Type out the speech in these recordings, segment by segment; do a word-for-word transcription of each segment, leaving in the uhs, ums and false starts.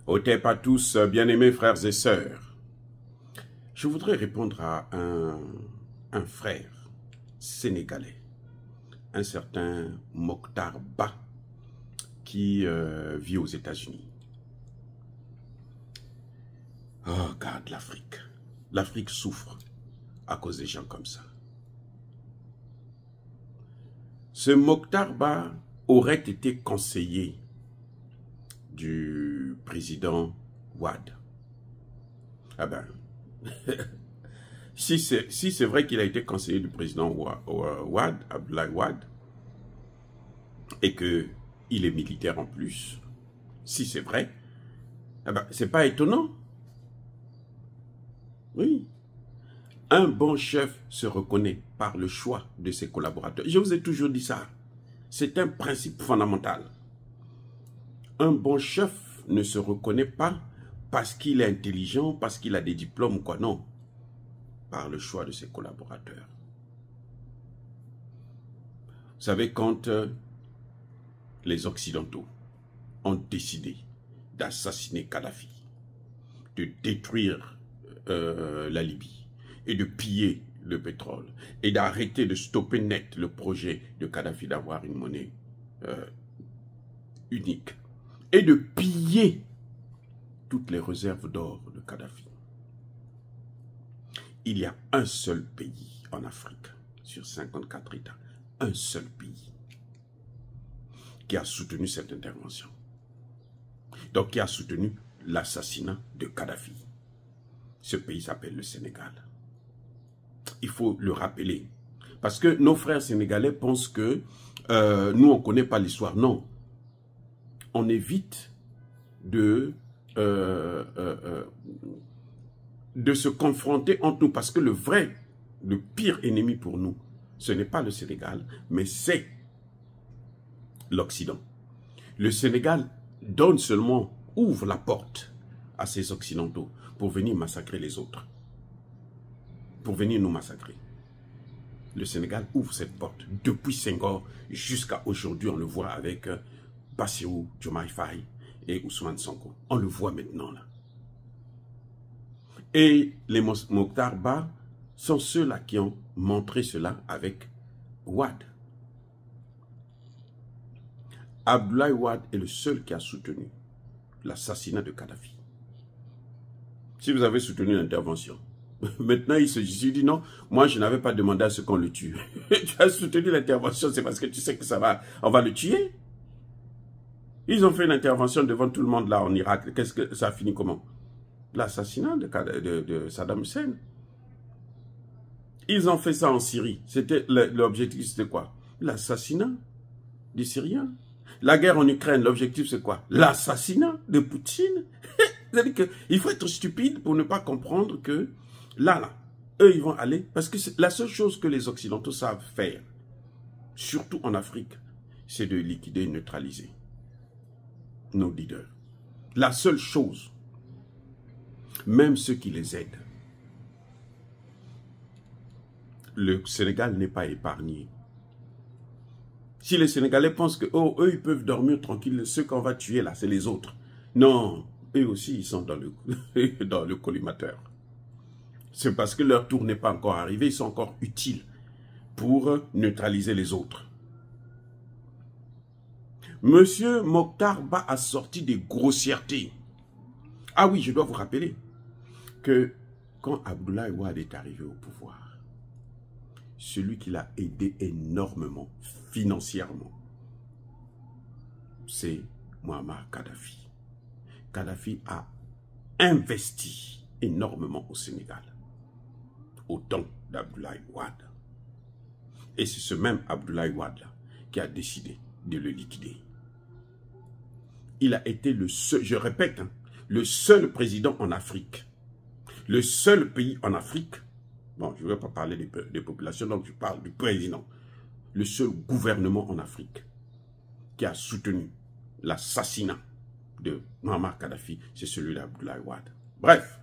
Otep à tous, bien-aimés frères et sœurs. Je voudrais répondre à un, un frère sénégalais, un certain Mokhtar Ba, qui euh, vit aux États-Unis. Oh, regarde l'Afrique. L'Afrique souffre à cause des gens comme ça. Ce Mokhtar Ba aurait été conseiller du président Wade. Ah ben, si c'est si c'est vrai qu'il a été conseiller du président Wade, Abdoulaye Wade, et qu'il est militaire en plus, si c'est vrai, ah ben, c'est pas étonnant. Oui. Un bon chef se reconnaît par le choix de ses collaborateurs. Je vous ai toujours dit ça. C'est un principe fondamental. Un bon chef ne se reconnaît pas parce qu'il est intelligent, parce qu'il a des diplômes ou quoi, non. Par le choix de ses collaborateurs. Vous savez, quand euh, les Occidentaux ont décidé d'assassiner Kadhafi, de détruire euh, la Libye et de piller le pétrole et d'arrêter de stopper net le projet de Kadhafi d'avoir une monnaie euh, unique, et de piller toutes les réserves d'or de Kadhafi. Il y a un seul pays en Afrique, sur cinquante-quatre États, un seul pays qui a soutenu cette intervention. Donc qui a soutenu l'assassinat de Kadhafi. Ce pays s'appelle le Sénégal. Il faut le rappeler. Parce que nos frères sénégalais pensent que euh, nous, on ne connaît pas l'histoire. Non. On évite de, euh, euh, euh, de se confronter entre nous. Parce que le vrai, le pire ennemi pour nous, ce n'est pas le Sénégal, mais c'est l'Occident. Le Sénégal donne seulement, ouvre la porte à ces Occidentaux pour venir massacrer les autres. Pour venir nous massacrer. Le Sénégal ouvre cette porte. Depuis Senghor jusqu'à aujourd'hui, on le voit avec euh, Bassirou Diomaye Faye et Ousmane Sonko. On le voit maintenant là. Et les Mokhtar Ba sont ceux-là qui ont montré cela avec Wade. Abdoulaye Wade est le seul qui a soutenu l'assassinat de Kadhafi. Si vous avez soutenu l'intervention, maintenant il se dit non, moi je n'avais pas demandé à ce qu'on le tue. Tu as soutenu l'intervention, c'est parce que tu sais que ça va, on va le tuer. Ils ont fait une intervention devant tout le monde là en Irak. Qu'est-ce que ça a fini comment? L'assassinat de, de, de Saddam Hussein. Ils ont fait ça en Syrie. C'était l'objectif, c'était quoi? L'assassinat des Syriens. La guerre en Ukraine, l'objectif c'est quoi? L'assassinat de Poutine. C'est-à-dire qu'il faut être stupide pour ne pas comprendre que là, là, eux ils vont aller, parce que la seule chose que les Occidentaux savent faire, surtout en Afrique, c'est de liquider, neutraliser nos leaders. La seule chose, même ceux qui les aident. Le Sénégal n'est pas épargné. Si les Sénégalais pensent que, oh, eux, ils peuvent dormir tranquilles, ceux qu'on va tuer là, c'est les autres. Non, eux aussi, ils sont dans le, dans le collimateur. C'est parce que leur tour n'est pas encore arrivé, ils sont encore utiles pour neutraliser les autres. Monsieur Mokhtar Ba a sorti des grossièretés. Ah oui, je dois vous rappeler que quand Abdoulaye Wade est arrivé au pouvoir, celui qui l'a aidé énormément, financièrement, c'est Muammar Kadhafi. Kadhafi a investi énormément au Sénégal, au temps d'Abdoulaye Wade. Et c'est ce même Abdoulaye Wade là qui a décidé de le liquider. Il a été le seul, je répète, hein, le seul président en Afrique, le seul pays en Afrique, bon, je ne vais pas parler des, des populations, donc je parle du président, le seul gouvernement en Afrique qui a soutenu l'assassinat de Muammar Kadhafi, c'est celui d'Abdoulaye Wade. Bref,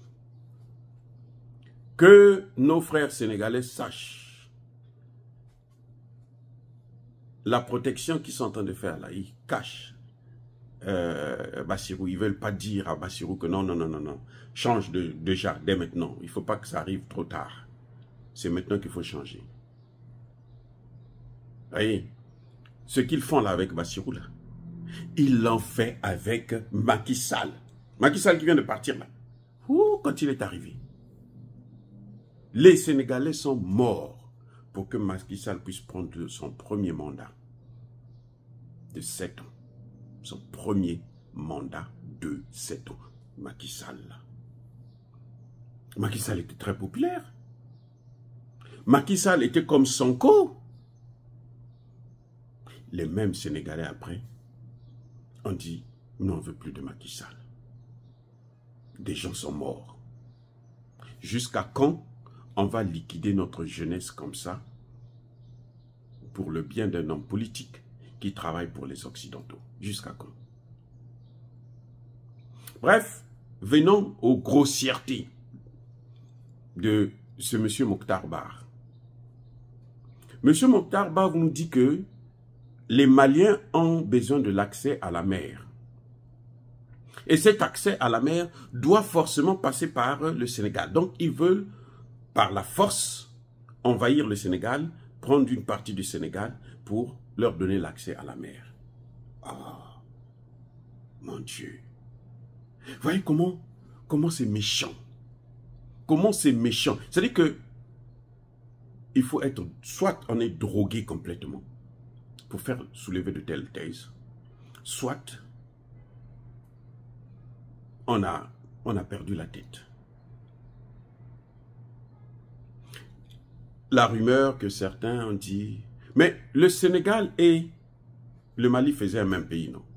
que nos frères sénégalais sachent la protection qu'ils sont en train de faire là, ils cachent euh, Bassirou. Ils ne veulent pas dire à Bassirou que non, non, non, non, non. Change de, déjà, dès maintenant. Il ne faut pas que ça arrive trop tard. C'est maintenant qu'il faut changer. Vous voyez, ce qu'ils font là avec Bassirou, là, ils l'ont fait avec Macky Sall. Macky Sall qui vient de partir là. Ouh, quand il est arrivé. Les Sénégalais sont morts pour que Macky Sall puisse prendre son premier mandat de sept ans. Son premier mandat de sept ans. Macky Sall là. Macky Sall était très populaire. Macky Sall était comme Sonko. Les mêmes Sénégalais après ont dit, nous on ne veut plus de Macky Sall. Des gens sont morts. Jusqu'à quand on va liquider notre jeunesse comme ça pour le bien d'un homme politique qui travaille pour les Occidentaux? Jusqu'à quand? Bref, venons aux grossièretés de ce monsieur Mokhtar Bar. Monsieur Mokhtar Bar vous nous dit que les Maliens ont besoin de l'accès à la mer. Et cet accès à la mer doit forcément passer par le Sénégal. Donc, ils veulent, par la force, envahir le Sénégal, prendre une partie du Sénégal pour leur donner l'accès à la mer. Ah, mon Dieu. Vous voyez comment comment c'est méchant. Comment c'est méchant. C'est-à-dire que il faut être, soit on est drogué complètement pour faire soulever de telles thèses, soit on a, on a perdu la tête. La rumeur que certains ont dit, mais le Sénégal et le Mali faisaient un même pays, non?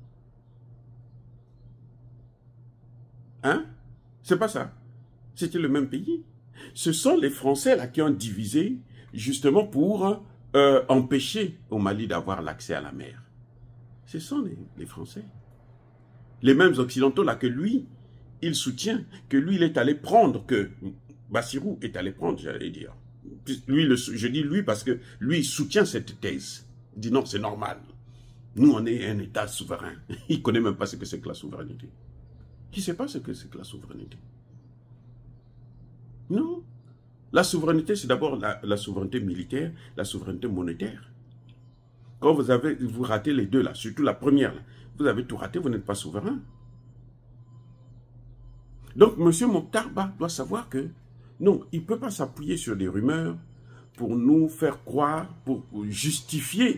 Hein? C'est pas ça. C'était le même pays. Ce sont les Français là qui ont divisé justement pour euh, empêcher au Mali d'avoir l'accès à la mer. Ce sont les, les Français. Les mêmes Occidentaux là que lui, il soutient, que lui il est allé prendre, que Bassirou est allé prendre, j'allais dire. Lui, le, je dis lui parce que lui il soutient cette thèse. Il dit non, c'est normal. Nous on est un État souverain. Il ne connaît même pas ce que c'est que la souveraineté. Il ne sait pas ce que c'est que la souveraineté. Non. La souveraineté, c'est d'abord la, la souveraineté militaire, la souveraineté monétaire. Quand vous avez, vous ratez les deux là, surtout la première, là, vous avez tout raté, vous n'êtes pas souverain. Donc, M. Mokhtar Bar doit savoir que non, il ne peut pas s'appuyer sur des rumeurs pour nous faire croire, pour justifier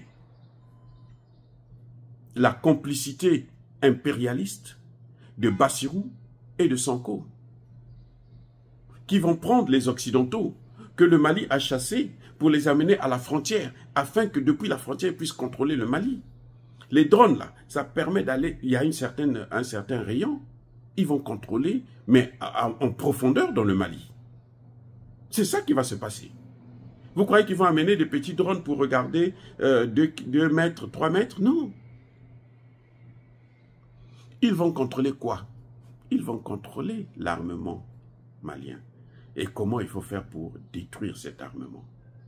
la complicité impérialiste de Bassirou et de Sonko, qui vont prendre les Occidentaux que le Mali a chassés pour les amener à la frontière, afin que depuis la frontière, ils puissent contrôler le Mali. Les drones, là, ça permet d'aller, il y a une certaine, un certain rayon, ils vont contrôler, mais en profondeur dans le Mali. C'est ça qui va se passer. Vous croyez qu'ils vont amener des petits drones pour regarder euh, deux mètres, trois mètres? Non. Ils vont contrôler quoi? Ils vont contrôler l'armement malien. Et comment il faut faire pour détruire cet armement?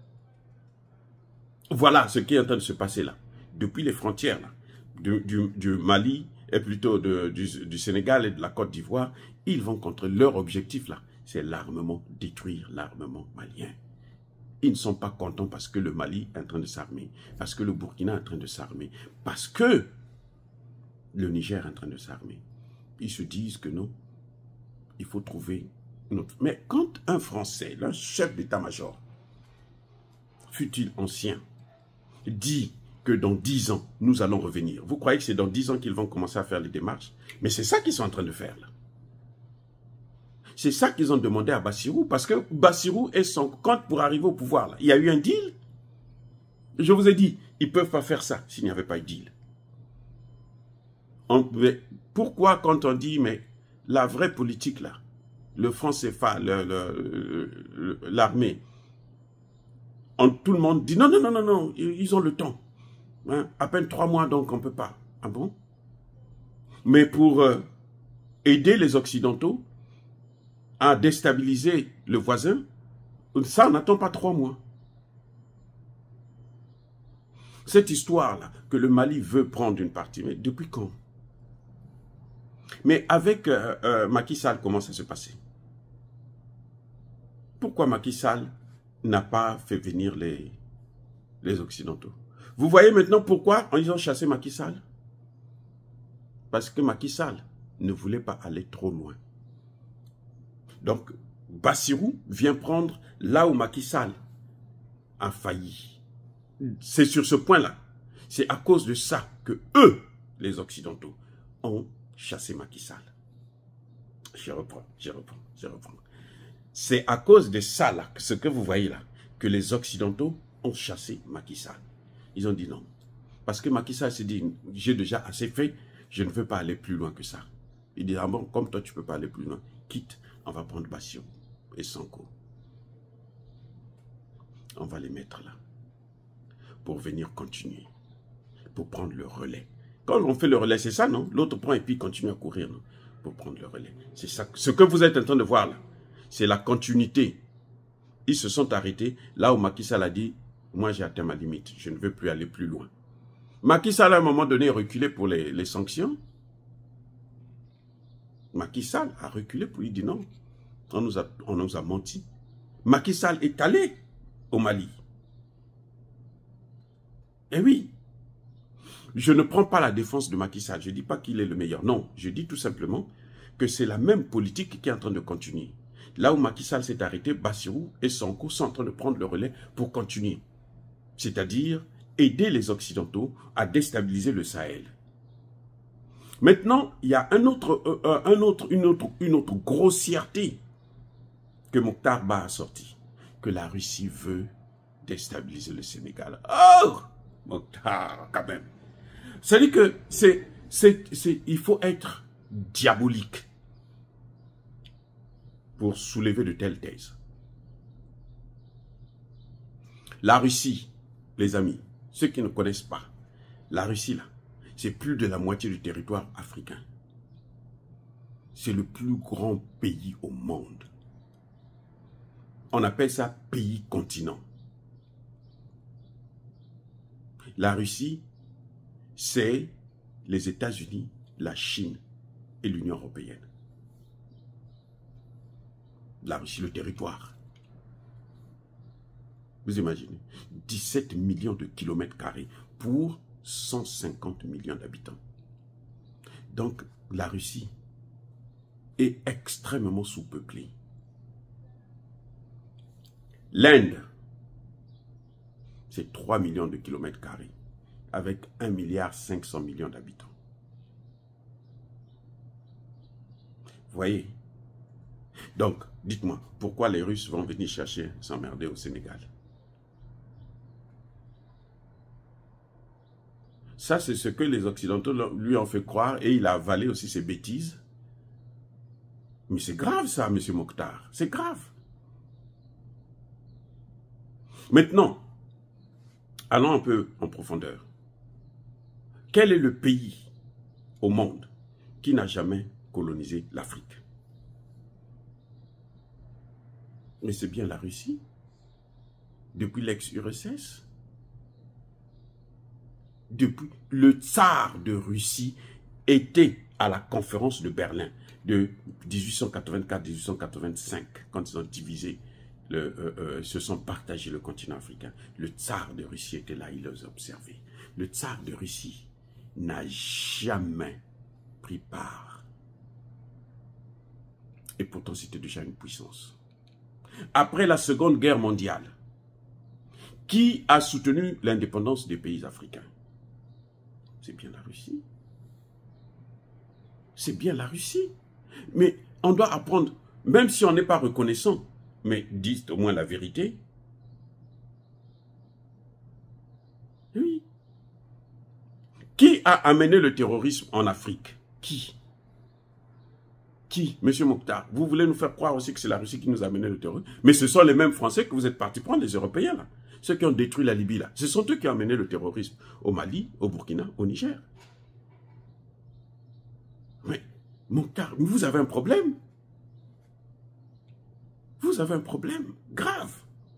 Voilà ce qui est en train de se passer là. Depuis les frontières là, du, du, du Mali, et plutôt de, du, du Sénégal et de la Côte d'Ivoire, ils vont contrôler leur objectif là. C'est l'armement, détruire l'armement malien. Ils ne sont pas contents parce que le Mali est en train de s'armer, parce que le Burkina est en train de s'armer, parce que le Niger est en train de s'armer. Ils se disent que non, il faut trouver une autre. Mais quand un Français, un chef d'état-major, fut-il ancien, dit que dans dix ans, nous allons revenir. Vous croyez que c'est dans dix ans qu'ils vont commencer à faire les démarches? Mais c'est ça qu'ils sont en train de faire là. C'est ça qu'ils ont demandé à Bassirou, parce que Bassirou est son compte pour arriver au pouvoir. Là. Il y a eu un deal. Je vous ai dit, ils ne peuvent pas faire ça s'il n'y avait pas eu de deal. On, pourquoi quand on dit, mais la vraie politique là, le franc C F A, l'armée, tout le monde dit non, non, non, non, non, ils ont le temps. Hein, à peine trois mois, donc on ne peut pas. Ah bon? Mais pour euh, aider les Occidentaux à déstabiliser le voisin, ça, on n'attend pas trois mois. Cette histoire-là, que le Mali veut prendre une partie, mais depuis quand? Mais avec euh, euh, Macky Sall, comment ça s'est passé? Pourquoi Macky Sall n'a pas fait venir les, les Occidentaux? Vous voyez maintenant pourquoi ils ont chassé Macky Sall? Parce que Macky Sall ne voulait pas aller trop loin. Donc, Bassirou vient prendre là où Macky Sall a failli. C'est sur ce point-là. C'est à cause de ça que eux, les Occidentaux, ont chassé Macky Sall. Je reprends, je reprends, je reprends. C'est à cause de ça, là, ce que vous voyez là, que les Occidentaux ont chassé Macky Sall. Ils ont dit non. Parce que Macky Sall s'est dit, j'ai déjà assez fait, je ne veux pas aller plus loin que ça. Il dit, ah bon, comme toi tu ne peux pas aller plus loin, quitte, on va prendre Bassirou et Sonko. On va les mettre là, pour venir continuer, pour prendre le relais. Quand on fait le relais, c'est ça, non? L'autre prend et puis continue à courir, non? Pour prendre le relais. C'est ça. Ce que vous êtes en train de voir là, c'est la continuité. Ils se sont arrêtés là où Macky Sall a dit, moi j'ai atteint ma limite, je ne veux plus aller plus loin. Macky Sall à un moment donné reculé pour les, les sanctions. Macky Sall a reculé pour lui dire non, on nous a, on nous a menti. Macky Sall est allé au Mali. Eh oui, je ne prends pas la défense de Macky Sall, je ne dis pas qu'il est le meilleur. Non, je dis tout simplement que c'est la même politique qui est en train de continuer. Là où Macky Sall s'est arrêté, Bassirou et Sonko sont en train de prendre le relais pour continuer. C'est-à-dire aider les Occidentaux à déstabiliser le Sahel. Maintenant, il y a un autre, euh, un autre, une, autre, une autre grossièreté que Mokhtar Ba a sorti, que la Russie veut déstabiliser le Sénégal. Oh, Mokhtar, quand même. C'est-à-dire que c'est, c'est, c'est, il faut être diabolique pour soulever de telles thèses. La Russie, les amis, ceux qui ne connaissent pas, la Russie là, c'est plus de la moitié du territoire africain. C'est le plus grand pays au monde. On appelle ça pays-continent. La Russie, c'est les États-Unis, la Chine et l'Union européenne. La Russie, le territoire. Vous imaginez, dix-sept millions de kilomètres carrés pour cent cinquante millions d'habitants. Donc, la Russie est extrêmement sous-peuplée. L'Inde, c'est trois millions de kilomètres carrés, avec un milliard cinq cents millions d'habitants. Vous voyez? Donc, dites-moi, pourquoi les Russes vont venir chercher s'emmerder au Sénégal? Ça, c'est ce que les Occidentaux lui ont fait croire et il a avalé aussi ses bêtises. Mais c'est grave ça, M. Mokhtar. C'est grave. Maintenant, allons un peu en profondeur. Quel est le pays au monde qui n'a jamais colonisé l'Afrique? Mais c'est bien la Russie. Depuis l'ex-U R S S. Depuis le tsar de Russie était à la conférence de Berlin de mille huit cent quatre-vingt-quatre à mille huit cent quatre-vingt-cinq, quand ils ont divisé, le, euh, euh, se sont partagés le continent africain. Le tsar de Russie était là, il les observait. Le tsar de Russie n'a jamais pris part. Et pourtant, c'était déjà une puissance. Après la Seconde Guerre mondiale, qui a soutenu l'indépendance des pays africains? C'est bien la Russie. C'est bien la Russie. Mais on doit apprendre, même si on n'est pas reconnaissant, mais dites au moins la vérité. Oui. Qui a amené le terrorisme en Afrique? Qui? Qui? Monsieur Mokhtar, vous voulez nous faire croire aussi que c'est la Russie qui nous a amené le terrorisme? Mais ce sont les mêmes Français que vous êtes partis prendre, les Européens là. Ceux qui ont détruit la Libye là. Ce sont eux qui ont amené le terrorisme au Mali, au Burkina, au Niger. Mais, Mokhtar, vous avez un problème. Vous avez un problème grave.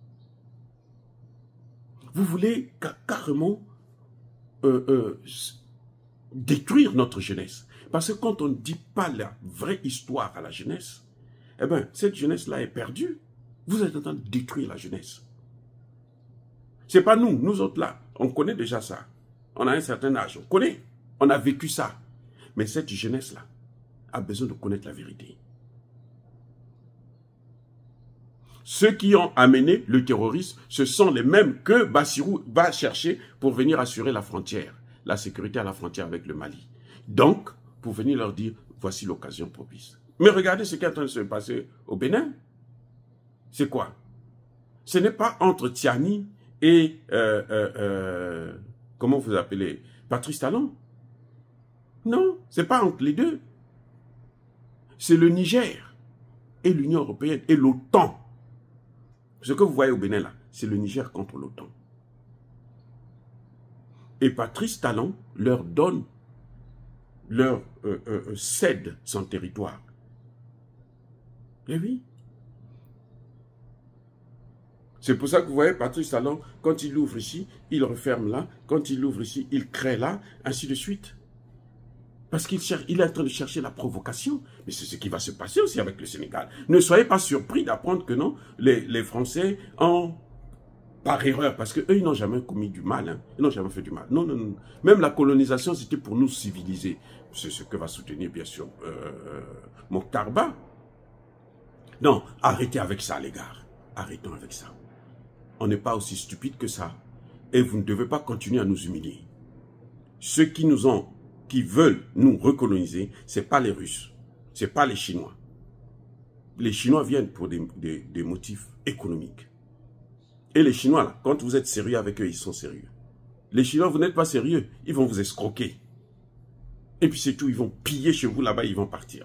Vous voulez carrément euh, euh, détruire notre jeunesse. Parce que quand on ne dit pas la vraie histoire à la jeunesse, eh bien, cette jeunesse-là est perdue. Vous êtes en train de détruire la jeunesse. Ce n'est pas nous, nous autres là, on connaît déjà ça. On a un certain âge, on connaît, on a vécu ça. Mais cette jeunesse-là a besoin de connaître la vérité. Ceux qui ont amené le terrorisme, ce sont les mêmes que Bassirou va chercher pour venir assurer la frontière, la sécurité à la frontière avec le Mali. Donc, pour venir leur dire, voici l'occasion propice. Mais regardez ce qui est en train de se passer au Bénin. C'est quoi? Ce n'est pas entre Tiani et, euh, euh, euh, comment vous appelez, Patrice Talon. Non, ce n'est pas entre les deux. C'est le Niger et l'Union européenne et l'OTAN. Ce que vous voyez au Bénin là, c'est le Niger contre l'OTAN. Et Patrice Talon leur donne, leur euh, euh, cède son territoire. Eh oui. C'est pour ça que vous voyez Patrice Talon, quand il ouvre ici, il referme là. Quand il ouvre ici, il crée là, ainsi de suite. Parce qu'il il est en train de chercher la provocation. Mais c'est ce qui va se passer aussi avec le Sénégal. Ne soyez pas surpris d'apprendre que non, les, les Français ont, par erreur, parce qu'eux, ils n'ont jamais commis du mal. Hein. Ils n'ont jamais fait du mal. Non, non, non. Même la colonisation, c'était pour nous civiliser. C'est ce que va soutenir, bien sûr, euh, Mokhtar Ba. Non, arrêtez avec ça, les gars. Arrêtons avec ça. On n'est pas aussi stupide que ça. Et vous ne devez pas continuer à nous humilier. Ceux qui nous ont, qui veulent nous recoloniser, ce n'est pas les Russes. Ce n'est pas les Chinois. Les Chinois viennent pour des, des, des motifs économiques. Et les Chinois, là, quand vous êtes sérieux avec eux, ils sont sérieux. Les Chinois, vous n'êtes pas sérieux, ils vont vous escroquer. Et puis c'est tout, ils vont piller chez vous là-bas, ils vont partir.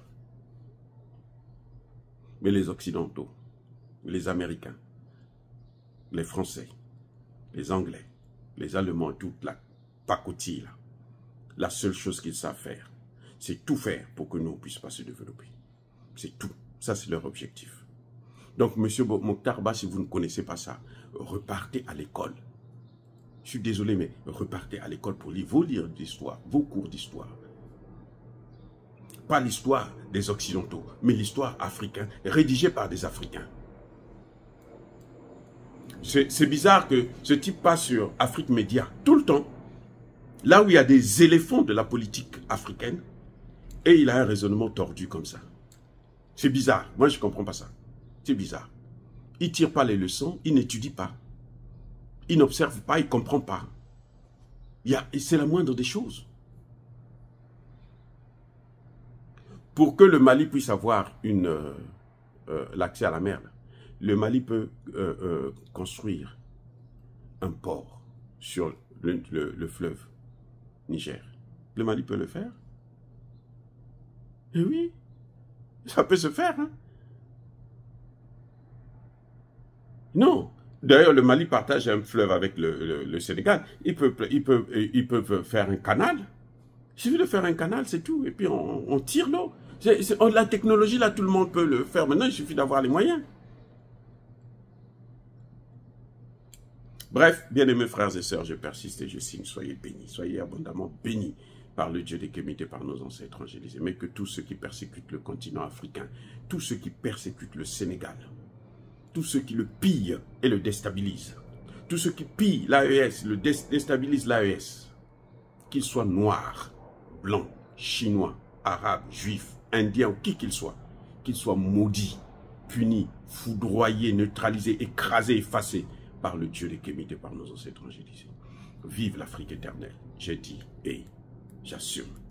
Mais les Occidentaux, les Américains, les Français, les Anglais, les Allemands, toute la pacotille là, la seule chose qu'ils savent faire, c'est tout faire pour que nous ne puissions pas se développer. C'est tout. Ça, c'est leur objectif. Donc, monsieur Mokhtar Ba, si vous ne connaissez pas ça, repartez à l'école. Je suis désolé, mais repartez à l'école pour lire vos livres d'histoire, vos cours d'histoire. Pas l'histoire des Occidentaux, mais l'histoire africaine, rédigée par des Africains. C'est bizarre que ce type passe sur Afrique Média tout le temps, là où il y a des éléphants de la politique africaine, et il a un raisonnement tordu comme ça. C'est bizarre. Moi, je ne comprends pas ça. C'est bizarre. Il ne tire pas les leçons, il n'étudie pas. Il n'observe pas, il ne comprend pas. C'est la moindre des choses. Pour que le Mali puisse avoir euh, euh, l'accès à la mer, le Mali peut euh, euh, construire un port sur le, le, le fleuve Niger. Le Mali peut le faire. Et oui, ça peut se faire. Hein? Non. D'ailleurs, le Mali partage un fleuve avec le, le, le Sénégal. Ils peuvent, ils, peuvent, ils peuvent faire un canal. Il suffit de faire un canal, c'est tout. Et puis on, on tire l'eau. La technologie, là, tout le monde peut le faire. Maintenant, il suffit d'avoir les moyens. Bref, bien-aimés frères et sœurs, je persiste et je signe. Soyez bénis, soyez abondamment bénis par le Dieu des Kémités, par nos ancêtres angélisés. Mais que tous ceux qui persécutent le continent africain, tous ceux qui persécutent le Sénégal, tous ceux qui le pillent et le déstabilisent, tous ceux qui pillent l'A E S, le déstabilisent l'A E S, qu'ils soient noirs, blancs, chinois, arabes, juifs, indiens ou qui qu'ils soient, qu'ils soient maudits, punis, foudroyés, neutralisés, écrasés, effacés par le Dieu des Kémités, par nos ancêtres angélisés. Vive l'Afrique éternelle, j'ai dit et j'assume.